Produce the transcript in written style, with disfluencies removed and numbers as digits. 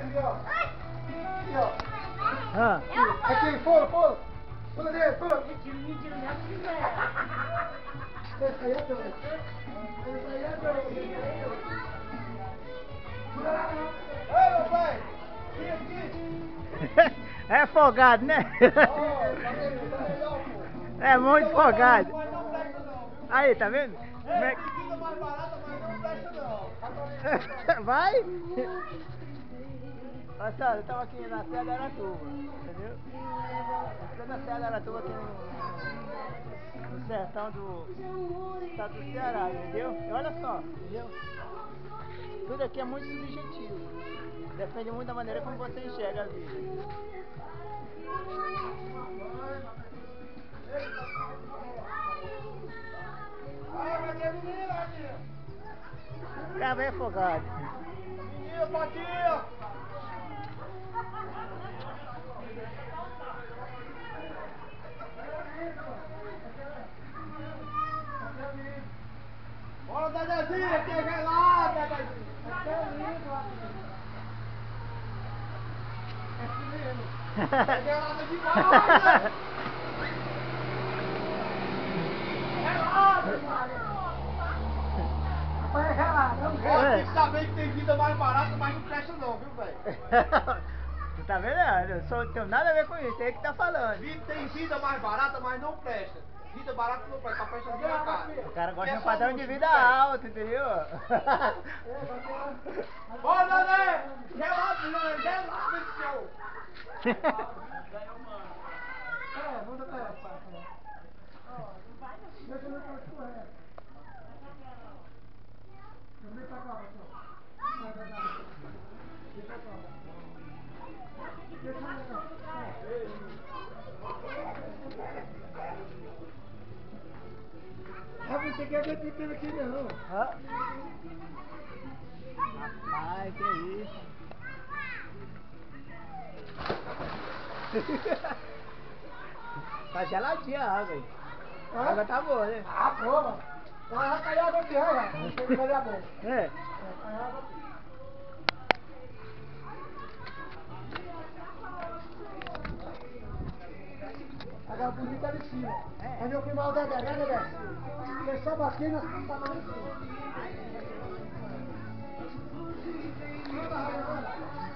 Aqui, ó. Ah. Aqui, pula. Pula dele, pula. Mentira, não é possível. Esse aí é doido. Esse aí é doido. Pula lá, não. Ei, meu pai. Aqui. É folgado, né? É muito folgado. Aí, tá vendo? É, bebida mais barata, mas não presta não. Vai? Olha só, eu tava aqui na Serra da Aratuba, entendeu? Eu na Serra da Aratuba aqui no sertão do estado do Ceará, entendeu? E olha só, entendeu? Tudo aqui é muito subjetivo. Depende muito da maneira como você enxerga a vida. O cara é afogado. Menino, Patinho! Bora, Dedezinho, que é gelado, Dedezinho! É gelado demais, né? Gelado, Maria! É gelado, é. Tem que saber que tem vida mais barata, mas não presta não, viu, velho? Tu tá vendo? Eu não tenho nada a ver com isso, é que tá falando. Tem vida mais barata, mas não presta. Vida barata não presta, só presta minha cara. O cara gosta de um padrão de vida alto, entendeu? Bora, Dedé! Gelado, né? Gelado esse show! Manda pra ela, deixa eu ver pra escorrer. Vem pra cá, pessoal. Deixa eu cá. Você quer ver pepino aqui não? Rapaz, que isso? Tá geladinha a água aí. A água tá boa, né? Ah, boa! Vai cair água aqui, olha. Não tem que fazer a boca. É. Vai cair água aqui. Agora bonita ali em cima. É meu primo Dedé, né, Dedé? Você sobe aqui e nós estamos lá em cima.